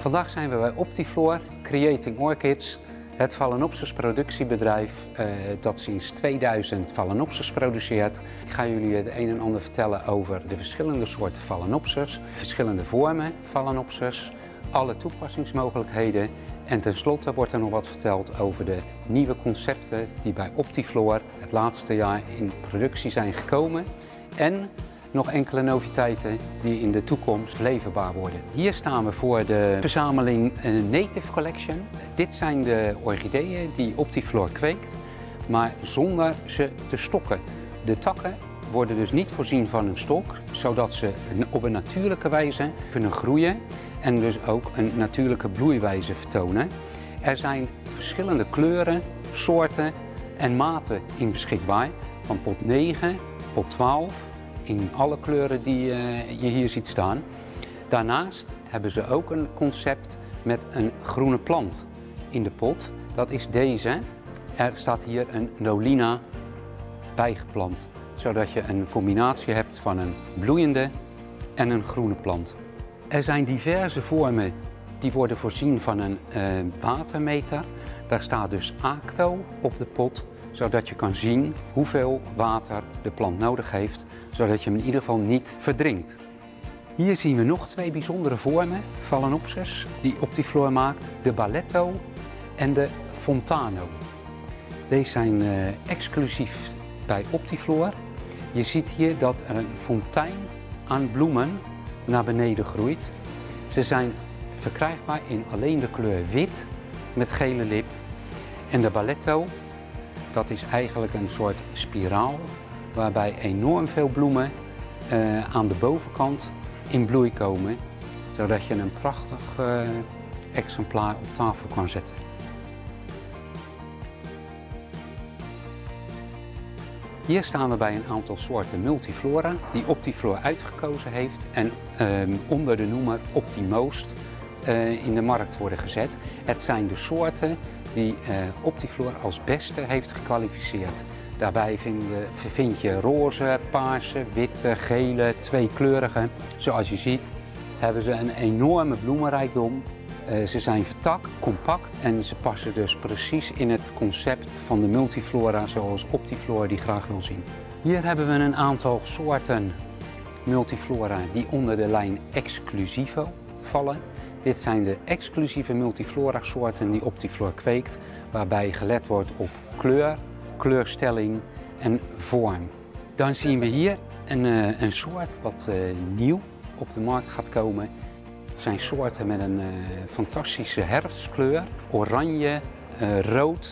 Vandaag zijn we bij Optiflor, Creating Orchids, het Phalaenopsis productiebedrijf dat sinds 2000 Phalaenopsis produceert. Ik ga jullie het een en ander vertellen over de verschillende soorten Phalaenopsis, verschillende vormen Phalaenopsis, alle toepassingsmogelijkheden en tenslotte wordt er nog wat verteld over de nieuwe concepten die bij Optiflor het laatste jaar in productie zijn gekomen en nog enkele noviteiten die in de toekomst leverbaar worden. Hier staan we voor de verzameling Native Collection. Dit zijn de orchideeën die Optiflor kweekt, maar zonder ze te stokken. De takken worden dus niet voorzien van een stok, zodat ze op een natuurlijke wijze kunnen groeien en dus ook een natuurlijke bloeiwijze vertonen. Er zijn verschillende kleuren, soorten en maten in beschikbaar, van pot 9, pot 12, in alle kleuren die je hier ziet staan. Daarnaast hebben ze ook een concept met een groene plant in de pot. Dat is deze. Er staat hier een Nolina bijgeplant, zodat je een combinatie hebt van een bloeiende en een groene plant. Er zijn diverse vormen die worden voorzien van een watermeter. Daar staat dus Aquo op de pot, zodat je kan zien hoeveel water de plant nodig heeft, zodat je hem in ieder geval niet verdrinkt. Hier zien we nog twee bijzondere vormen Phalaenopsis die Optiflor maakt, de Balletto en de Fontano. Deze zijn exclusief bij Optiflor. Je ziet hier dat er een fontein aan bloemen naar beneden groeit. Ze zijn verkrijgbaar in alleen de kleur wit met gele lip. En de Balletto, dat is eigenlijk een soort spiraal waarbij enorm veel bloemen aan de bovenkant in bloei komen, zodat je een prachtig exemplaar op tafel kan zetten. Hier staan we bij een aantal soorten multiflora die Optiflor uitgekozen heeft en onder de noemer Optimost in de markt worden gezet. Het zijn de soorten die Optiflor als beste heeft gekwalificeerd. Daarbij vind je roze, paarse, witte, gele, tweekleurige. Zoals je ziet hebben ze een enorme bloemenrijkdom. Ze zijn vertakt, compact en ze passen dus precies in het concept van de multiflora zoals Optiflor die graag wil zien. Hier hebben we een aantal soorten multiflora die onder de lijn Exclusivo vallen. Dit zijn de exclusieve multiflora soorten die Optiflor kweekt, waarbij gelet wordt op kleur, kleurstelling en vorm. Dan zien we hier een soort wat nieuw op de markt gaat komen. Het zijn soorten met een fantastische herfstkleur, oranje, rood,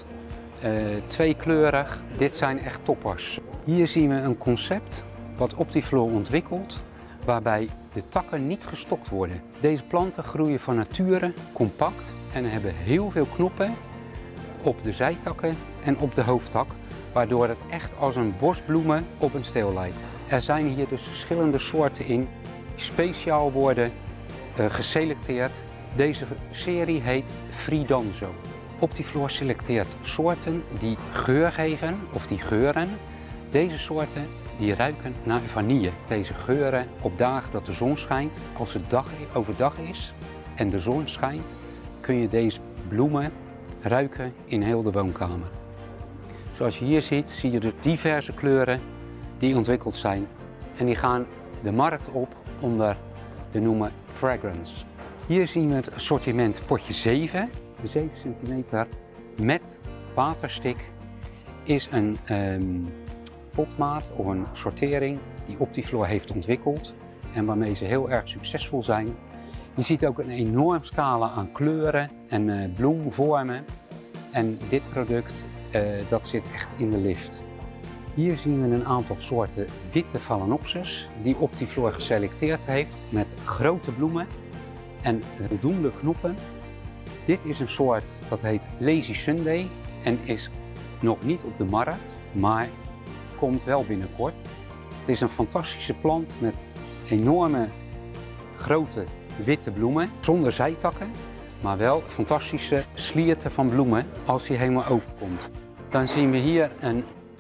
tweekleurig. Dit zijn echt toppers. Hier zien we een concept wat Optiflor ontwikkelt, waarbij de takken niet gestokt worden. Deze planten groeien van nature compact en hebben heel veel knoppen op de zijtakken en op de hoofdtak, waardoor het echt als een bos bloemen op een steel lijkt. Er zijn hier dus verschillende soorten in, die speciaal worden geselecteerd. Deze serie heet Fridanzo. Optiflor selecteert soorten die geur geven of die geuren. Deze soorten die ruiken naar vanille. Deze geuren op dagen dat de zon schijnt. Als het overdag is en de zon schijnt, kun je deze bloemen ruiken in heel de woonkamer. Zoals je hier ziet, zie je de diverse kleuren die ontwikkeld zijn en die gaan de markt op onder de noemer Fragrance. Hier zien we het assortiment potje 7. De 7 centimeter met waterstik is een potmaat of een sortering die Optiflor heeft ontwikkeld en waarmee ze heel erg succesvol zijn. Je ziet ook een enorm scala aan kleuren en bloemvormen. En dit product dat zit echt in de lift. Hier zien we een aantal soorten witte Phalaenopsis die Optiflor geselecteerd heeft met grote bloemen en voldoende knoppen. Dit is een soort dat heet Lazy Sunday en is nog niet op de markt, maar komt wel binnenkort. Het is een fantastische plant met enorme grote witte bloemen zonder zijtakken, maar wel fantastische slierten van bloemen als die helemaal open komt. Dan zien we hier een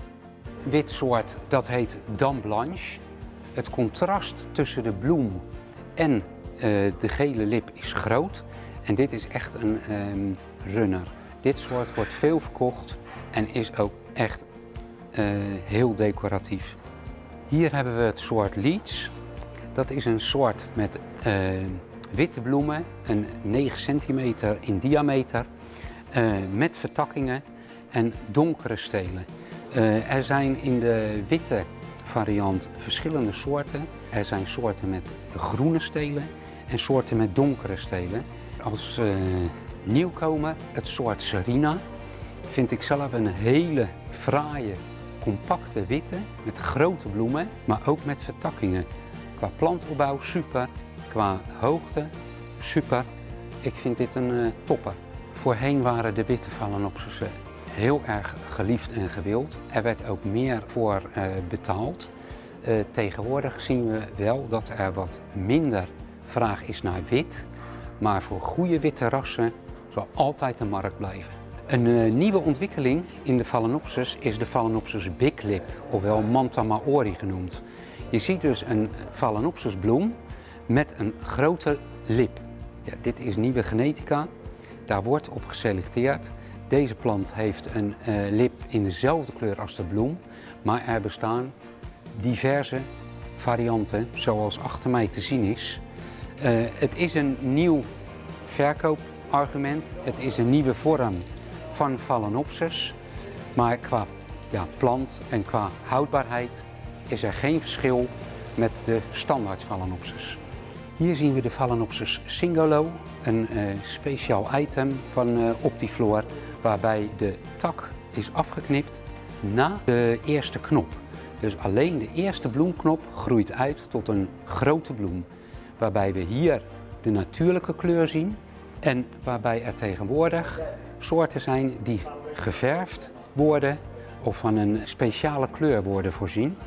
wit soort dat heet Dame Blanche. Het contrast tussen de bloem en de gele lip is groot En dit is echt een runner. Dit soort wordt veel verkocht en is ook echt heel decoratief. Hier hebben we het soort Leeds. Dat is een soort met witte bloemen, een 9 centimeter in diameter, met vertakkingen en donkere stelen. Er zijn in de witte variant verschillende soorten. Er zijn soorten met groene stelen en soorten met donkere stelen. Als nieuwkomer het soort Serena vind ik zelf een hele fraaie, compacte witte met grote bloemen, maar ook met vertakkingen. Qua plantopbouw super, qua hoogte super. Ik vind dit een topper. Voorheen waren de witte Phalaenopsis heel erg geliefd en gewild. Er werd ook meer voor betaald. Tegenwoordig zien we wel dat er wat minder vraag is naar wit, maar voor goede witte rassen zal altijd een markt blijven. Een nieuwe ontwikkeling in de Phalaenopsis is de Phalaenopsis Big Lip, ofwel Manta Maori genoemd. Je ziet dus een Phalaenopsis bloem met een grote lip. Ja, dit is nieuwe genetica, daar wordt op geselecteerd. Deze plant heeft een lip in dezelfde kleur als de bloem, maar er bestaan diverse varianten zoals achter mij te zien is. Het is een nieuw verkoopargument, het is een nieuwe vorm van Phalaenopsis, maar qua plant en qua houdbaarheid is er geen verschil met de standaard Phalaenopsis. Hier zien we de Phalaenopsis Cingolo, een speciaal item van Optiflor, waarbij de tak is afgeknipt na de eerste knop. Dus alleen de eerste bloemknop groeit uit tot een grote bloem, waarbij we hier de natuurlijke kleur zien en waarbij er tegenwoordig soorten zijn die geverfd worden of van een speciale kleur worden voorzien,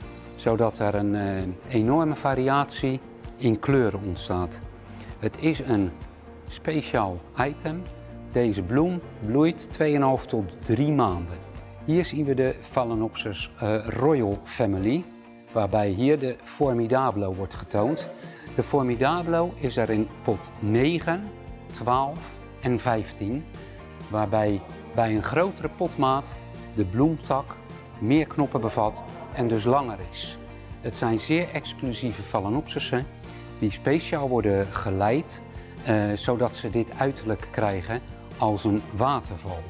zodat er een enorme variatie in kleuren ontstaat. Het is een speciaal item. Deze bloem bloeit 2,5 tot 3 maanden. Hier zien we de Phalaenopsis Royal Family, waarbij hier de Formidablo wordt getoond. De Formidablo is er in pot 9, 12 en 15, waarbij bij een grotere potmaat de bloemtak meer knoppen bevat en dus langer is. Het zijn zeer exclusieve Phalaenopsissen die speciaal worden geleid, zodat ze dit uiterlijk krijgen als een waterval.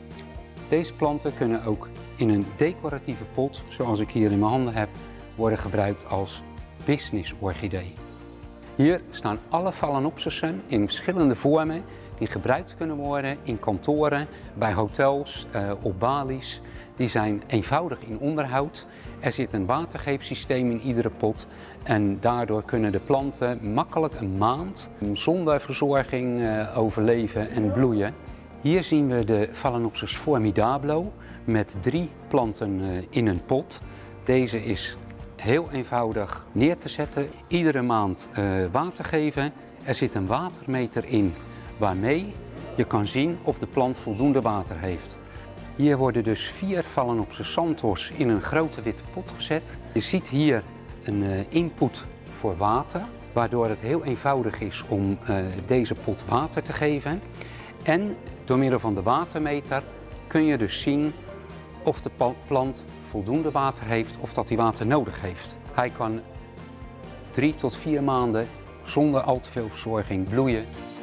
Deze planten kunnen ook in een decoratieve pot, zoals ik hier in mijn handen heb, worden gebruikt als business orchidee. Hier staan alle Phalaenopsissen in verschillende vormen die gebruikt kunnen worden in kantoren, bij hotels, op balies. Die zijn eenvoudig in onderhoud. Er zit een watergeefsysteem in iedere pot en daardoor kunnen de planten makkelijk een maand zonder verzorging overleven en bloeien. Hier zien we de Phalaenopsis Formidablo met 3 planten in een pot. Deze is heel eenvoudig neer te zetten. Iedere maand water geven. Er zit een watermeter in waarmee je kan zien of de plant voldoende water heeft. Hier worden dus 4 Phalaenopsis Santos in een grote witte pot gezet. Je ziet hier een input voor water, waardoor het heel eenvoudig is om deze pot water te geven. En door middel van de watermeter kun je dus zien of de plant voldoende water heeft of dat hij water nodig heeft. Hij kan 3 tot 4 maanden zonder al te veel verzorging bloeien.